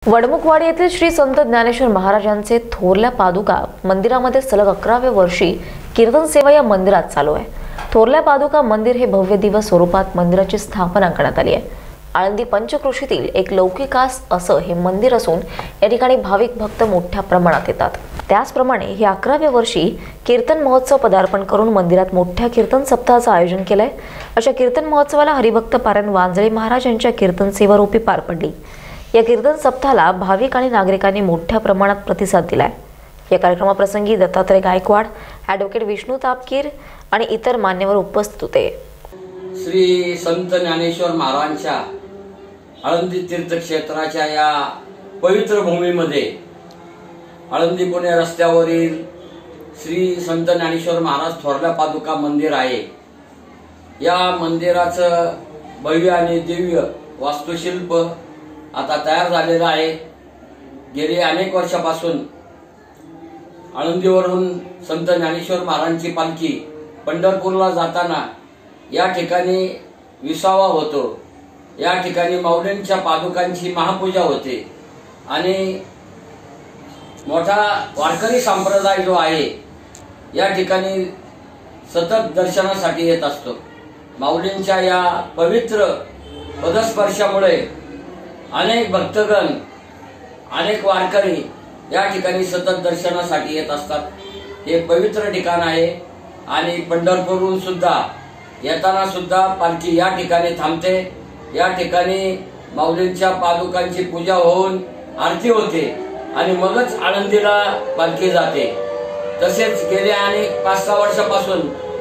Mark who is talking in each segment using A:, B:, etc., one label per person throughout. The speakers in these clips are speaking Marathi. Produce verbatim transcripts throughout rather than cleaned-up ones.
A: वडमुखवाडी येथील श्री संत ज्ञानेश्वर महाराजांचे थोरल्या पादुका मंदिरामध्ये सलग अकराव्या वर्षी कीर्तन सेवा या मंदिरात चालू आहे। थोरल्या पादुका मंदिर हे भव्य दिव्य स्वरूपात मंदिराची स्थापना करण्यात आली आहे। आळंदी पंचक्रोशीतील एक लौकिकास असं हे मंदिर असून या ठिकाणी भाविक भक्त मोठ्या प्रमाणात येतात। त्याचप्रमाणे हे अकराव्या वर्षी कीर्तन महोत्सव पदार्पण करून मंदिरात मोठ्या कीर्तन सप्ताहाचं आयोजन केलंय। अशा कीर्तन महोत्सवाला हरिभक्त पारायण वांजळे महाराज यांच्या कीर्तन सेवा रूपी पार पडली। या कीर्तन सप्ताहाला भाविक आणि नागरिकांनी मोठ्या प्रमाणात प्रतिसाद दिलाय। या कार्यक्रमाप्रसंगी दत्तात्रय गायकवाड, ॲडव्होकेट विष्णू तापकीर आणि इतर मान्यवर उपस्थित होते।
B: श्री संत ज्ञानेश्वर महाराजांच्या आळंदी तीर्थक्षेत्राच्या या पवित्र भूमीमध्ये आळंदी पुणे रस्त्यावरील श्री संत ज्ञानेश्वर महाराज थोरल्या पादुका मंदिर आहे। या मंदिराचं भव्य आणि दिव्य वास्तुशिल्प आता तयार झालेलं आहे। गेली अनेक वर्षापासून आळंदीवरून संत ज्ञानेश्वर महाराजांची पालखी पंढरपूरला जाताना या ठिकाणी विसावा होतो। या ठिकाणी माऊलींच्या पादुकांची महापूजा होते आणि मोठा वारकरी संप्रदाय जो आहे या ठिकाणी सतत दर्शनासाठी येत असतो। माऊलींच्या या पवित्र पदस्पर्शामुळे अनेक भक्तगण, अनेक वारकरी या ठिकाणी सतत दर्शनासाठी येत असतात। हे पवित्र ठिकाण आहे आणि पंढरपूरहून सुद्धा येताना सुद्धा पालखी या ठिकाणी थांबते। या ठिकाणी माऊलींच्या पादुकांची पूजा होऊन आरती होते आणि मगच आळंदीला पालखी जाते। तसेच गेल्या अनेक पाच सहा वर्षापासून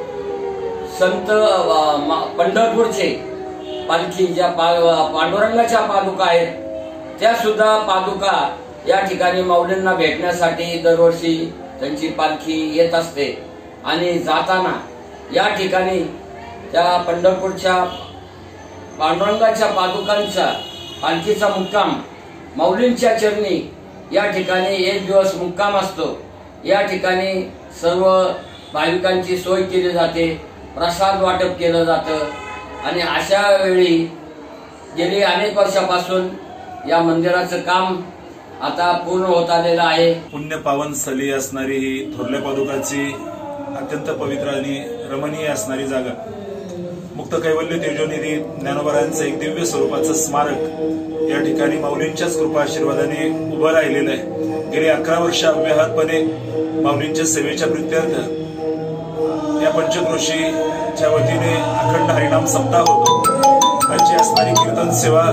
B: संत पंढरपूरचे पालखी ज्या पांडुरंगाच्या पादुका आहेत त्या सुद्धा पादुका या ठिकाणी माऊलींना भेटण्यासाठी दरवर्षी त्यांची पालखी येत असते आणि जाताना या ठिकाणी त्या पंढरपूरच्या पांडुरंगाच्या पादुकांचा पालखीचा मुक्काम माऊलींच्या चरणी या ठिकाणी एक दिवस मुक्काम असतो। या ठिकाणी सर्व भाविकांची सोय केली जाते, प्रसाद वाटप केलं जातं आणि अशा वेळी गेली अनेक वर्षापासून या मंदिराचं काम आता पूर्ण होत आलेलं आहे।
C: पुण्य पावन स्थली असणारी ही थोरल्या पादुकाची अत्यंत पवित्र आणि रमणीय असणारी जागा, मुक्त कैवल्य तेजोनिधी ज्ञानोबारांचं एक दिव्य स्वरूपाचं स्मारक या ठिकाणी माऊलींच्याच कृपा आशीर्वादाने उभं राहिलेलं आहे। गेली अकरा वर्ष अव्याहतपणे माऊलींच्या सेवेच्या प्रित्यर्थ या पंचक्रोशीच्या वतीने अखंड हरिनाम सप्ताह होतो। त्यांची असणारी कीर्तन सेवा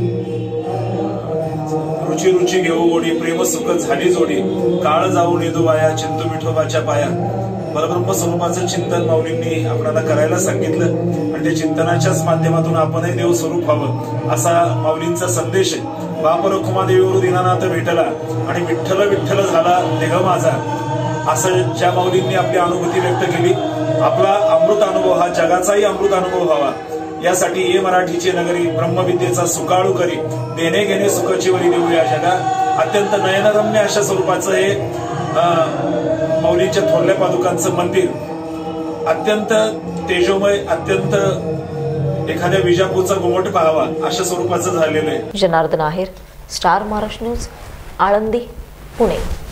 C: रुची रुची घेऊ ओढी, प्रेम सुख झाली जोडी, काळ जाऊ नेदू वाया, चिंतू विठोबाच्या पाया। परब्रह्म स्वरूपाचं चिंतन माऊलींनी आपल्याला करायला सांगितलं आणि त्या चिंतनाच्याच माध्यमातून आपणही देव स्वरूप व्हावं असा माऊलींचा संदेश आहे। बाप रखुमा देवीवर दीनानाथ भेटला आणि विठ्ठल विठ्ठल झाला देह माझा, असं ज्या माऊलींनी आपली अनुभूती व्यक्त केली। आपला अमृत अनुभव हा जगाचाही अमृत अनुभव व्हावा यासाठी ये मराठीची नगरी ब्रह्मविद्येचा सुकाळू करी, देणे घेणे सुखाची वरी देऊ या जगा। अत्यंत नयनरम्य अशा स्वरूपाचं हे माऊलींच्या थोरल्या पादुकांचं मंदिर अत्यंत तेजोमय, अत्यंत एखाद्या विजापूरचा घुमट पाहावा अशा स्वरूपाचं झालेलं आहे।
A: Janardan Aher, star Maharashtra news, Alandi, Pune.